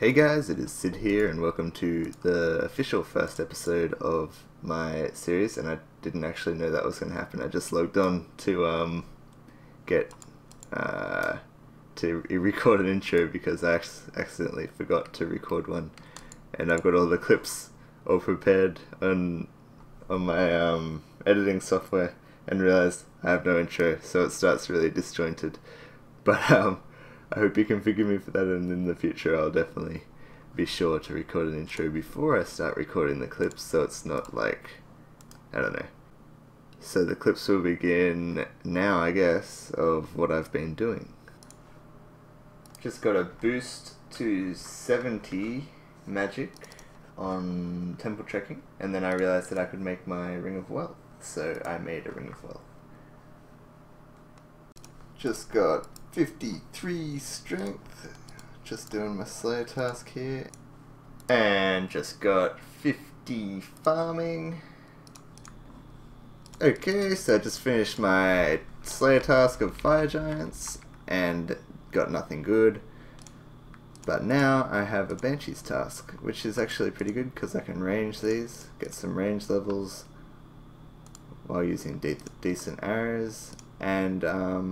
Hey guys, it is Sid here and welcome to the official first episode of my series, and I didn't actually know that was going to happen. I just logged on to record an intro because I accidentally forgot to record one, and I've got all the clips all prepared on my editing software and realized I have no intro, so it starts really disjointed. But I hope you can forgive me for that, and in the future I'll definitely be sure to record an intro before I start recording the clips, so it's not like, I don't know. So the clips will begin now, I guess, of what I've been doing. Just got a boost to 70 magic on temple trekking, and then I realized that I could make my Ring of Wealth, so I made a Ring of Wealth. Just got 53 strength, just doing my Slayer task here, and just got 50 farming. Okay, so I just finished my Slayer task of Fire Giants and got nothing good, but now I have a Banshees task, which is actually pretty good because I can range these, get some range levels while using decent arrows, and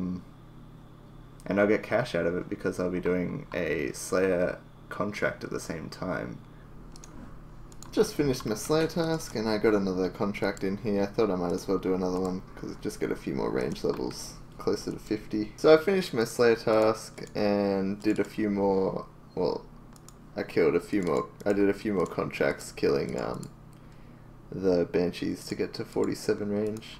I'll get cash out of it because I'll be doing a Slayer contract at the same time. Just finished my Slayer task and I got another contract in here. I thought I might as well do another one because I just get a few more range levels, closer to 50. So I finished my Slayer task and did a few more, well, I did a few more contracts killing the Banshees to get to 47 range.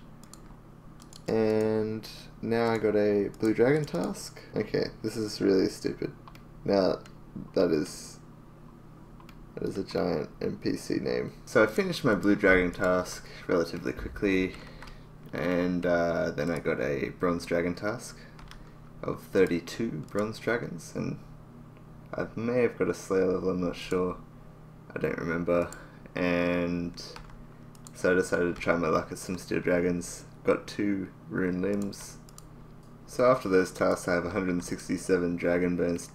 And now I got a Blue Dragon task. Okay, this is really stupid. Now, that is a giant NPC name. So I finished my Blue Dragon task relatively quickly, and then I got a Bronze Dragon task of 32 Bronze Dragons, and I may have got a Slayer level, I'm not sure. I don't remember. And so I decided to try my luck at some Steel Dragons. Got 2 rune limbs. So after those tasks I have 167 dragon bones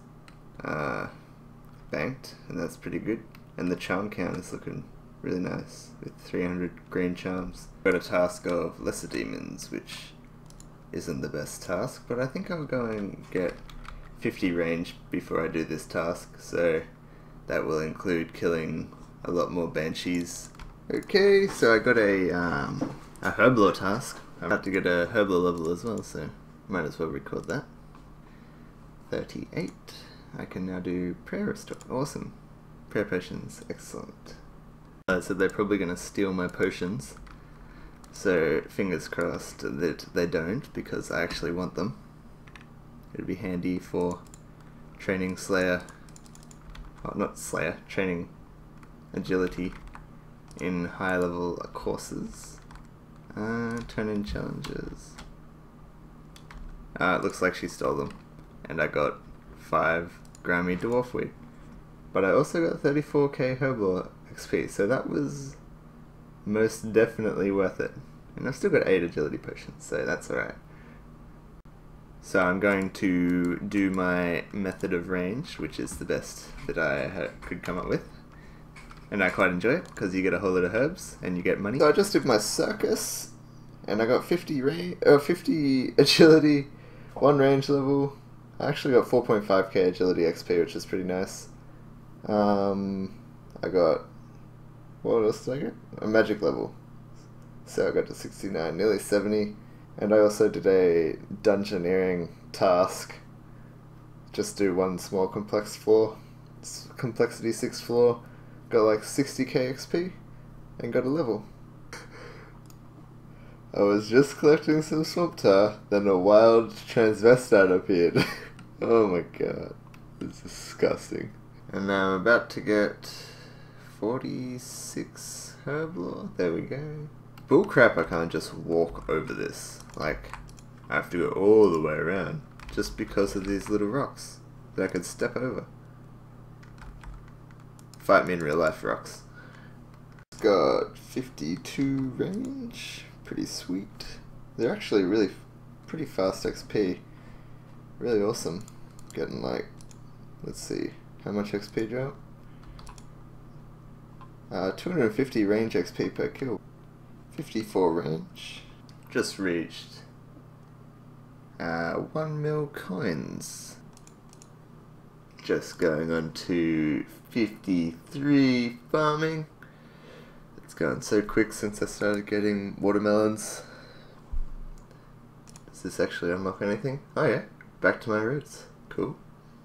banked, and that's pretty good. And the charm count is looking really nice with 300 green charms. Got a task of lesser demons, which isn't the best task, but I think I'll go and get 50 range before I do this task, so that will include killing a lot more banshees. Okay, so I got a Herblore task. I'm about to get a Herblore level as well, so might as well record that. 38. I can now do prayer restore. Awesome. Prayer potions. Excellent. So they're probably going to steal my potions. So fingers crossed that they don't, because I actually want them. It'd be handy for training Slayer. Well, not Slayer. Training agility in high level courses. Turn in challenges. It looks like she stole them, and I got 5 Grammy Dwarfweed. But I also got 34k Herblore XP, so that was most definitely worth it. And I've still got 8 agility potions, so that's alright. So I'm going to do my method of range, which is the best that I could come up with. And I quite enjoy it, because you get a whole lot of herbs, and you get money. So I just did my circus, and I got 50 agility, 1 range level. I actually got 4.5k agility XP, which is pretty nice. I got, what else did I get? A magic level. So I got to 69, nearly 70. And I also did a dungeoneering task. Just do 1 small complex floor, complexity 6 floor. Got like 60k XP and got a level. I was just collecting some swamp tar, then a wild transvestite appeared. Oh my god, it's disgusting. And now I'm about to get 46 Herblore. There we go. Bullcrap, I can't just walk over this. Like, I have to go all the way around just because of these little rocks that I could step over. Fight me in real life, rocks. Got 52 range, pretty sweet. They're actually really pretty fast XP, really awesome. Getting like, let's see, How much XP drop? 250 range XP per kill. 54 range. Just reached 1 mil coins. Just going on to 53 farming. It's gone so quick since I started getting watermelons. Does this actually unlock anything? Oh yeah, back to my roots. Cool.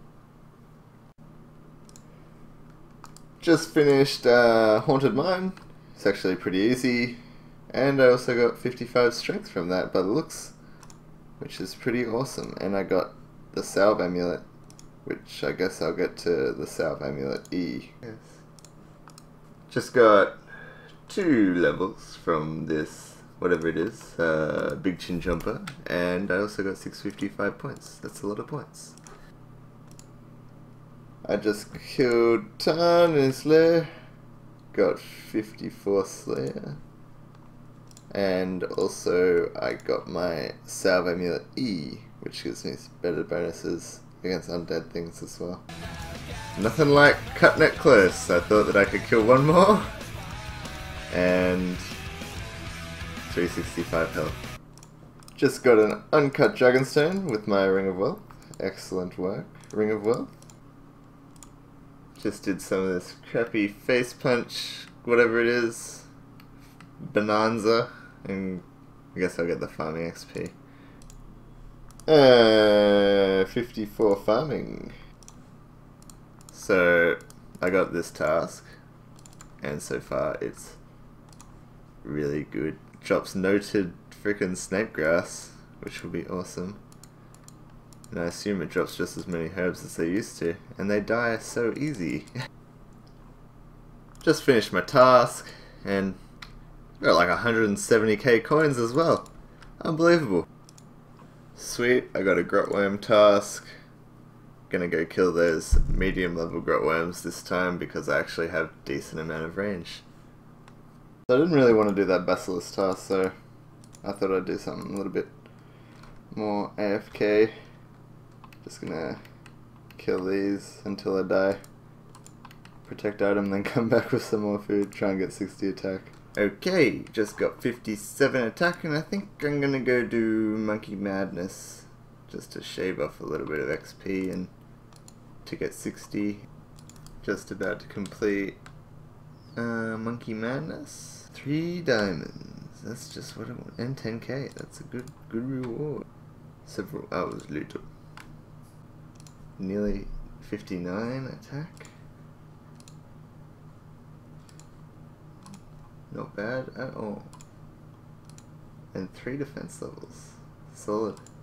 Just finished Haunted Mine. It's actually pretty easy. And I also got 55 strength from that by the looks, which is pretty awesome. And I got the Salve Amulet, which I guess I'll get to the Salve Amulet E. Yes. Just got 2 levels from this, whatever it is, Big Chin Jumper. And I also got 655 points. That's a lot of points. I just killed Tan in Slayer, got 54 Slayer, and also I got my Salve Amulet E, which gives me better bonuses against undead things as well. Nothing like cutting it close. I thought that I could kill 1 more, and 365 health. Just got an uncut Dragonstone with my Ring of Wealth. Excellent work, Ring of Wealth. Just did some of this crappy face punch, whatever it is, bonanza, and I guess I'll get the farming XP. 54 farming. So I got this task, and so far it's really good. Drops noted frickin' snake grass, which will be awesome. And I assume it drops just as many herbs as they used to, and they die so easy. Just finished my task, and got like 170k coins as well. Unbelievable. Sweet, I got a grotworm task. Gonna go kill those medium level grotworms this time because I actually have decent amount of range. I didn't really want to do that basilisk task, so I thought I'd do something a little bit more AFK. Just gonna kill these until I die. Protect item, then come back with some more food. Try and get 60 attack. Okay, just got 57 attack, and I think I'm gonna go do Monkey Madness just to shave off a little bit of XP and to get 60. Just about to complete Monkey Madness. 3 diamonds. That's just what I want. And 10k. That's a good reward. Several hours later. Nearly 59 attack. Not bad at all. And 3 defense levels. Solid.